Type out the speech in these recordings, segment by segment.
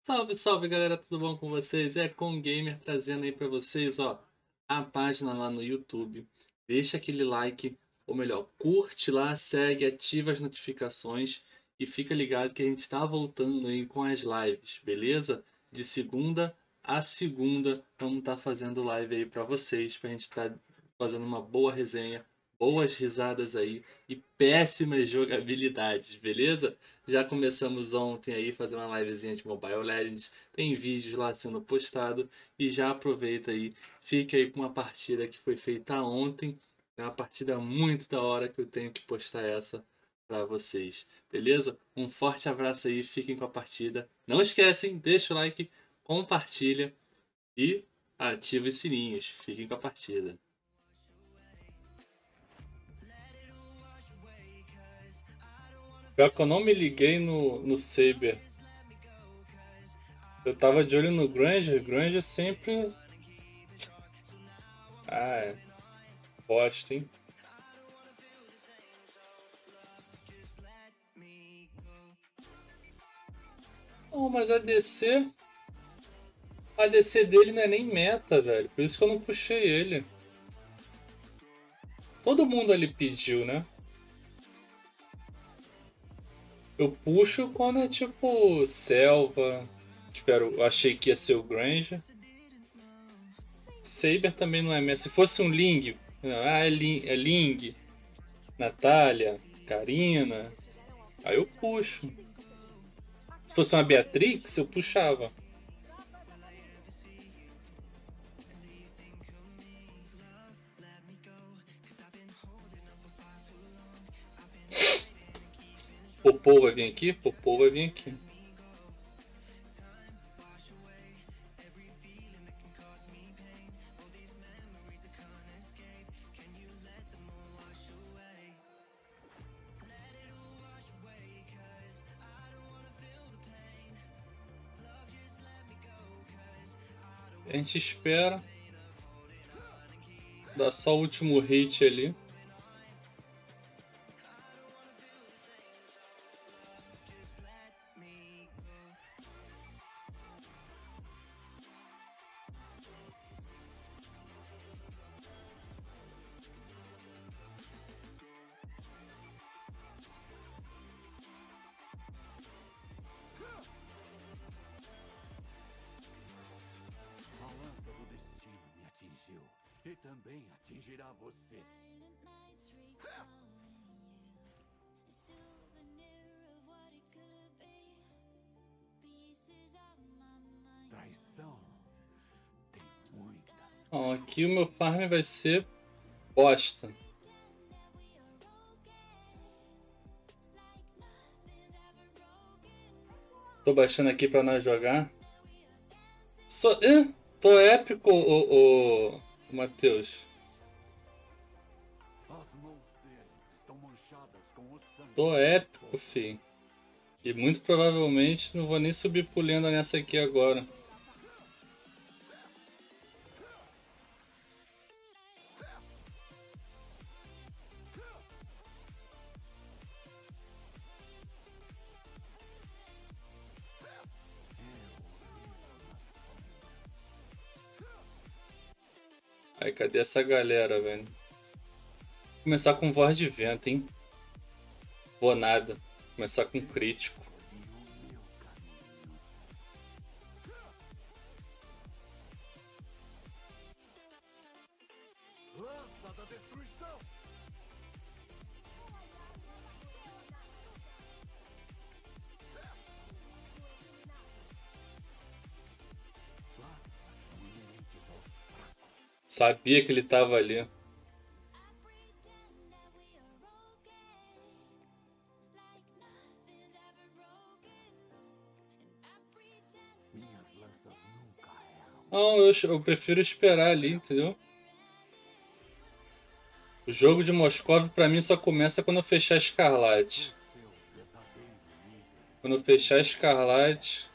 Salve, salve galera, tudo bom com vocês? É Com Gamer trazendo aí pra vocês, ó, a página lá no YouTube. Deixa aquele like, ou melhor, curte lá, segue, ativa as notificações e fica ligado que a gente tá voltando aí com as lives, beleza? De segunda a segunda, vamos estar fazendo live aí pra vocês, pra gente estar fazendo uma boa resenha, boas risadas aí e péssimas jogabilidades, beleza? Já começamos ontem aí fazer uma livezinha de Mobile Legends, tem vídeos lá sendo postado e já aproveita aí, fica aí com uma partida que foi feita ontem, é uma partida muito da hora que eu tenho que postar essa para vocês, beleza? Um forte abraço aí, fiquem com a partida. Não esquecem, deixa o like, compartilha e ativa os sininhos. Fiquem com a partida. Pior que eu não me liguei no Saber. Eu tava de olho no Granger. Granger sempre. Ah, é. Bosta, hein? Não, mas a DC. A DC dele não é nem meta, velho. Por isso que eu não puxei ele. Todo mundo ali pediu, né? Eu puxo quando é tipo selva. Espero, achei que ia ser o Granger. Saber também não é meta. Se fosse um Ling. É Ling. Natália. Karina. Aí eu puxo. Se fosse uma Beatrix, eu puxava. Popô vai vir aqui? Popô vai vir aqui. A gente espera. Dá só o último hit ali. A lança do destino me atingiu e também atingirá você. Traição tem muitas. Ó, aqui o meu farm vai ser bosta. Tô baixando aqui pra nós jogar. Tô épico, o Matheus. As mãos deles estão manchadas com o sangue. Tô épico, fi. E muito provavelmente não vou nem subir pro lenda nessa aqui agora. Aí, cadê essa galera, velho? Vou começar com voz de vento, hein? Vou nada. Vou começar com crítico. Lança da destruição. Sabia que ele tava ali. Minhas lanças nunca erram. Não, eu prefiro esperar ali, entendeu? O jogo de Moscov pra mim só começa quando eu fechar Escarlate. Seu verdadeiro líder. Quando eu fechar Escarlate.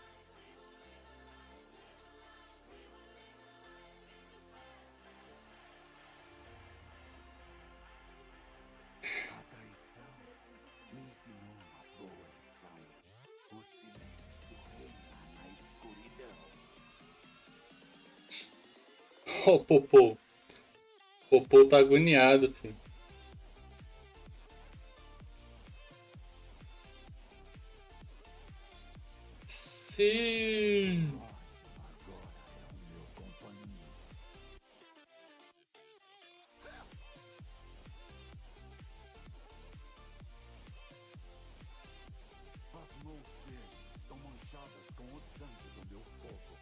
A traição me ensinou uma boa lição. O silêncio reina na Ó, o Popô. O Popô tá agoniado, filho. Sim. Agora é o meu companheiro. As mãos deles estão manchadas com o sangue do meu fogo.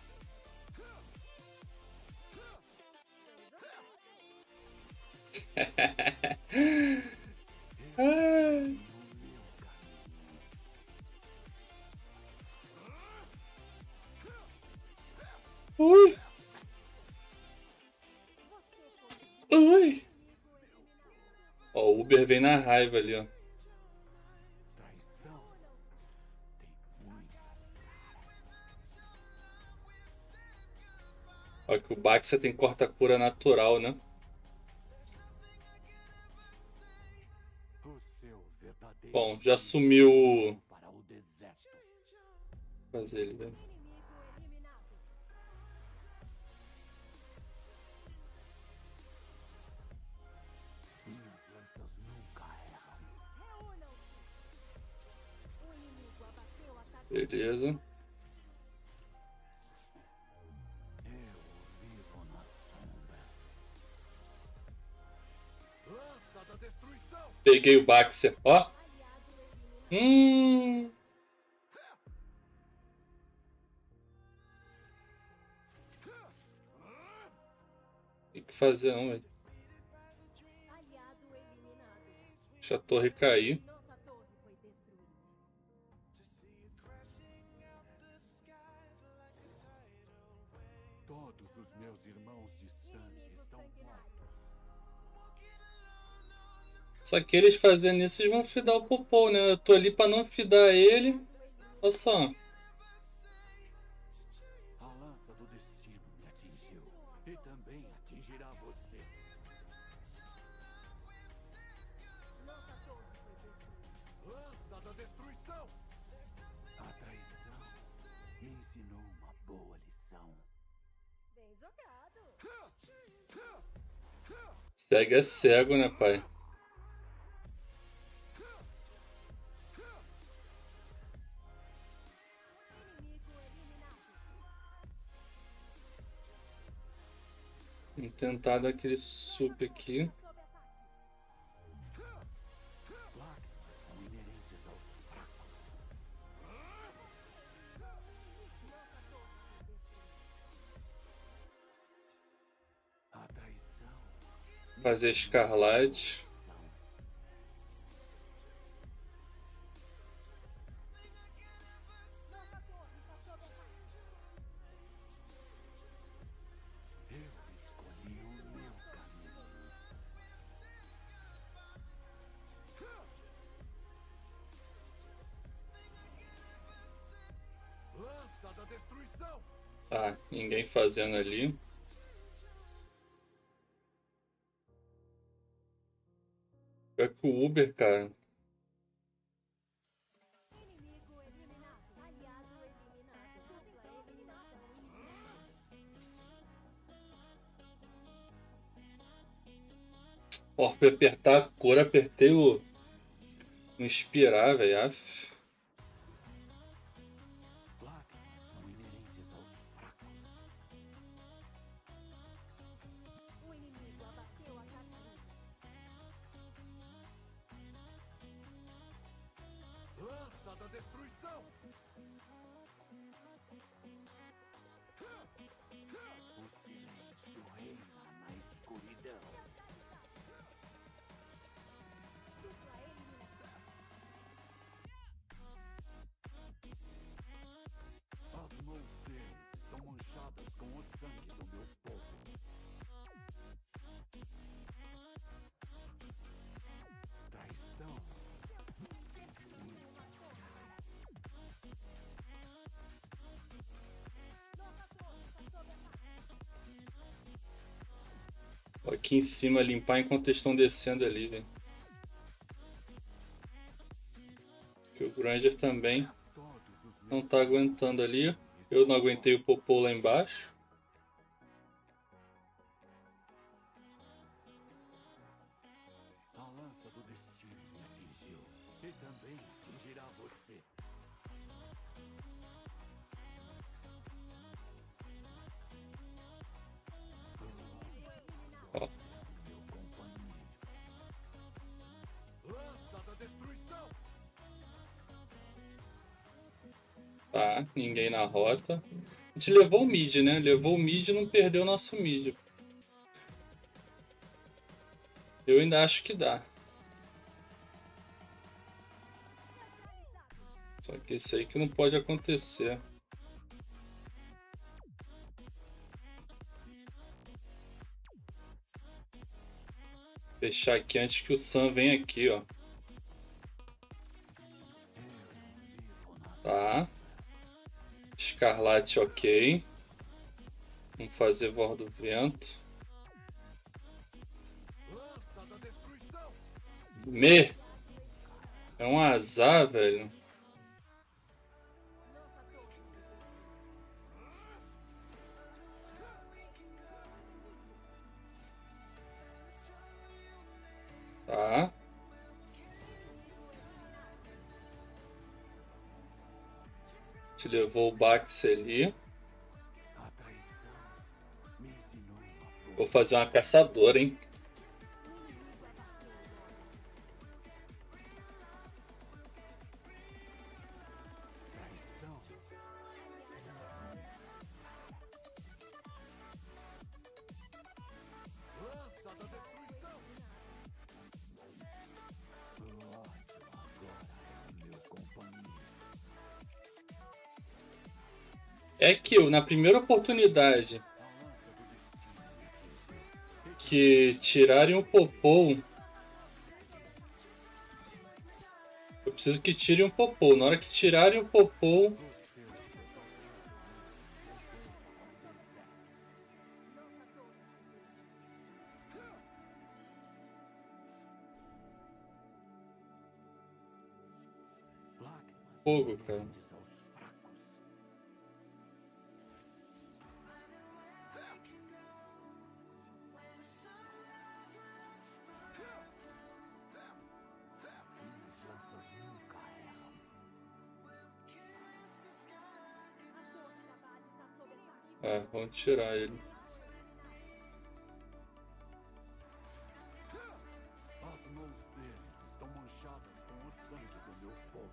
Ai. No meu caminho. Ui. Ui. Ó, o Uber vem na raiva ali, ó. Traição tem muitas caras. Ó, que o Baxter tem corta-cura natural, né? O seu verdadeiro Bom, já filho sumiu. para o deserto. Vou fazer ele, velho. Minhas lanças nunca erram. Beleza. Eu vivo nas sombras. Lança da destruição! Peguei o Baxter, ó. Tem que fazer não, velho. Deixa a torre cair. Todos os meus irmãos de sangue estão mortos. Só que eles fazendo isso, eles vão fidar o Popô, né? Eu tô ali pra não fidar ele. Olha só. A lança do destino me atingiu e também atingirá você. Lança da destruição! A traição me ensinou uma boa lição. Bem jogado. Cego é cego, né, pai? Inimigo eliminado. Vamos tentar dar aquele sup aqui. Sob ataque. Lágrimas são inerentes aos fracos. A traição me Fazer escarlate. Nossa torre está sob ataque. Eu escolhi o meu caminho. Lança da destruição! Tá, ninguém fazendo ali. É que o Uber, cara. Inimigo eliminado. Aliado eliminado. Dupla eliminação inimiga. Ó, pra apertar a cor, apertei o inspirar, velho. Aff. Lágrimas são inerentes aos fracos. O inimigo abateu a Catarina. Lança da destruição! O silêncio reina na escuridão. Dupla eliminação. As mãos deles estão manchadas com o sangue do meu povo. Traição. Nossa torre está sob ataque. Ó, aqui em cima limpar enquanto eles estão descendo ali, velho. Que o Granger também Todos os não meus tá aguentando ali. Eu não aguentei o Popô lá embaixo. Tá, ninguém na rota. A gente levou o mid, né? Levou o mid e não perdeu o nosso mid. Eu ainda acho que dá. Só que isso aí que não pode acontecer. Fechar aqui antes que o Sam venha aqui, ó. Tá. Escarlate, ok. Vamos fazer Voz do Vento. É um azar, velho. Tá. Te levou o Bax ali. Vou fazer uma caçadora, hein? É que na primeira oportunidade que tirarem o Popô, eu preciso que tirem o Popô. Na hora que tirarem o Popô, fogo, cara. É, vamos tirar ele. As mãos deles estão manchadas com o sangue do meu povo.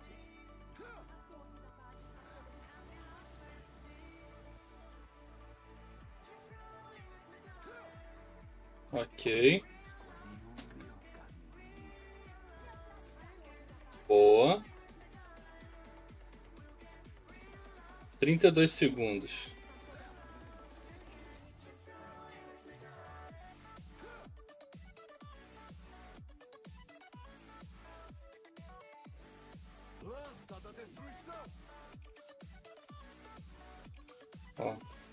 Ok. Boa. 32 segundos. Lança da destruição! Ó.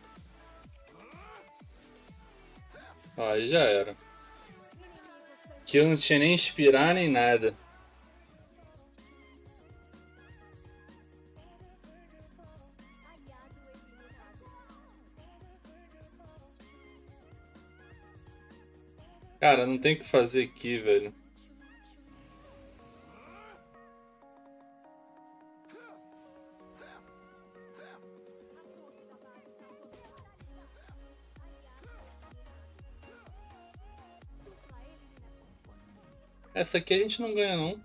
Aí já era. Que eu não tinha nem inspirar nem nada. Cara, não tem o que fazer aqui, velho. Essa aqui a gente não ganha, não.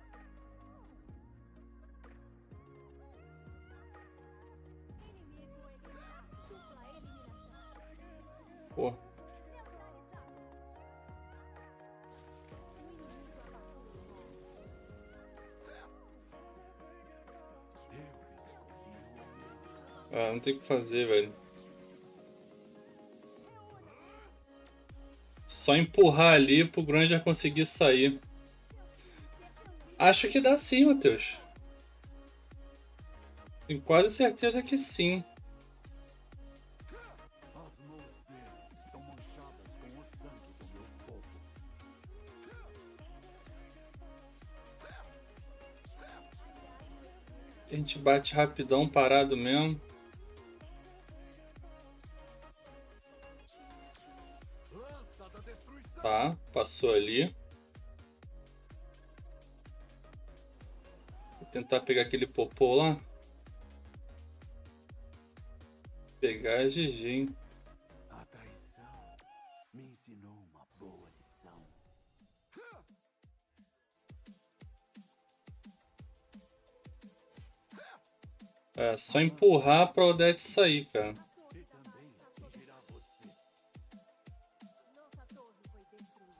Pô. Ah, não tem o que fazer, velho. Só empurrar ali pro Granger conseguir sair. Acho que dá sim, Matheus. Tenho quase certeza que sim. As mãos deles estão manchadas com o sangue do meu povo. A gente bate rapidão, parado mesmo. Lança da destruição! Tá, passou ali. Vou tentar pegar aquele popô lá. Pegar é GG, hein? A traição me ensinou uma boa lição. É só empurrar pra Odete sair, cara. E também atingirá você. Nossa torre foi destruída.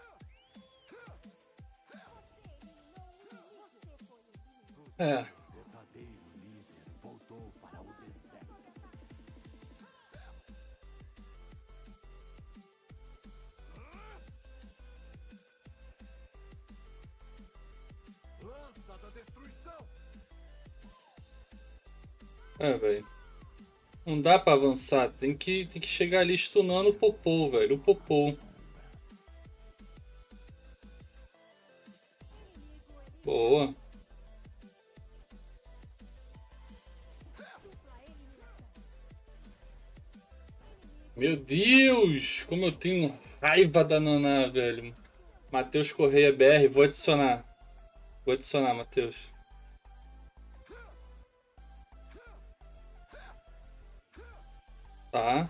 Você foi eliminado. É. O verdadeiro líder voltou para o deserto. Lança da destruição! É, velho. Não dá pra avançar. Tem que chegar ali stunando o Popô, velho. O Popô. Boa. Meu Deus! Como eu tenho raiva da Naná, velho. Matheus Correia BR, vou adicionar. Vou adicionar, Matheus. Tá.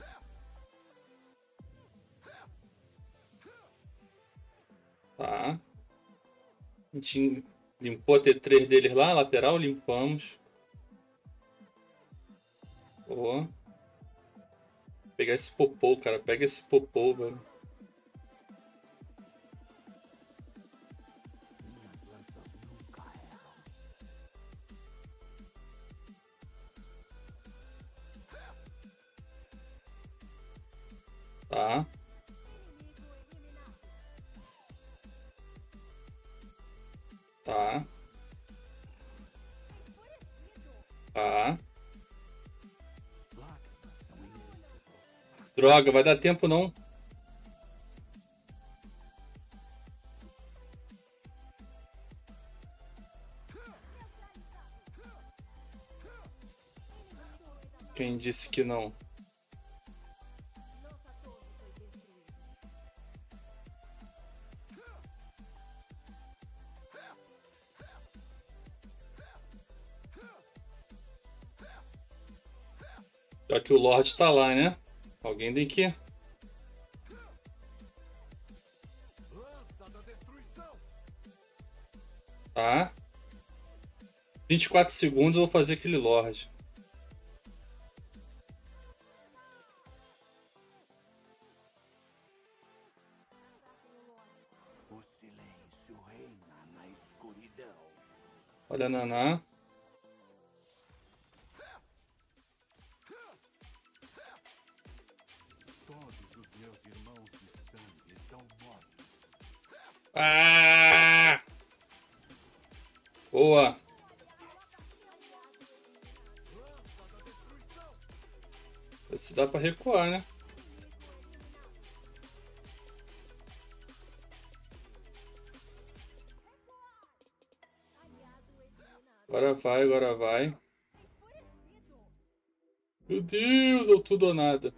Tá. A gente limpou a T3 deles lá, lateral, limpamos. Boa. Pegar esse Popô, cara. Pega esse Popô, velho. Minhas lanças nunca erram. Tá. Tá. Tá. Lágrimas são inerentes. Droga, vai dar tempo não. Quem disse que não? Nossa torre foi destruída. Já que o Lorde tá lá, né? Alguém tem que... Lança da destruição! Tá. 24 segundos eu vou fazer aquele Lorde. O silêncio reina na escuridão. Olha a Naná. Todos os meus irmãos de sangue estão mortos. Ah! Boa. Lança da destruição! Vê se dá pra recuar, né? Aliado eliminado. Agora vai, agora vai. Enfurecido. Meu Deus, ou tudo ou nada.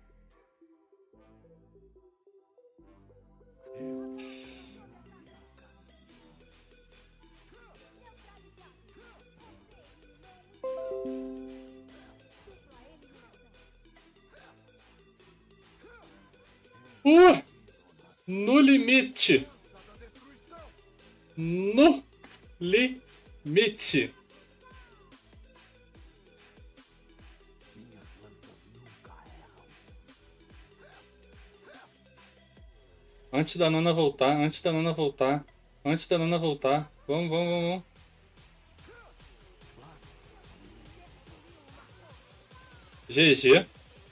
No limite. No limite. Minhas lanças nunca erram. Antes da Nana voltar, antes da Nana voltar. Antes da Nana voltar. Vamos, vamos, vamos, vamos. GG.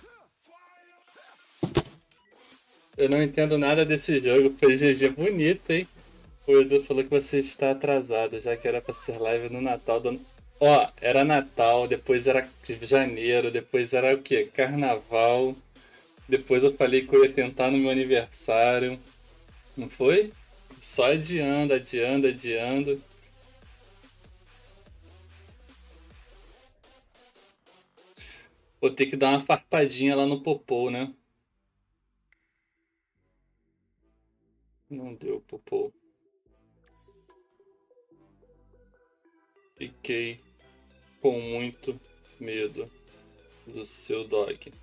Eu não entendo nada desse jogo. Foi GG bonito, hein? O Edu falou que você está atrasado, já que era pra ser live no Natal do ano. Ó, era Natal, depois era janeiro, depois era o quê? Carnaval. Depois eu falei que eu ia tentar no meu aniversário. Não foi? Só adiando, adiando, adiando. Vou ter que dar uma farpadinha lá no Popô, né? Não deu, Popô. Fiquei com muito medo do seu dog.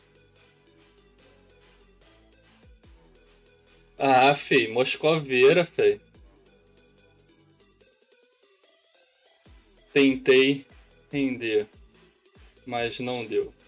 Ah, fei, Moscoveira, fei. Tentei render. mas não deu.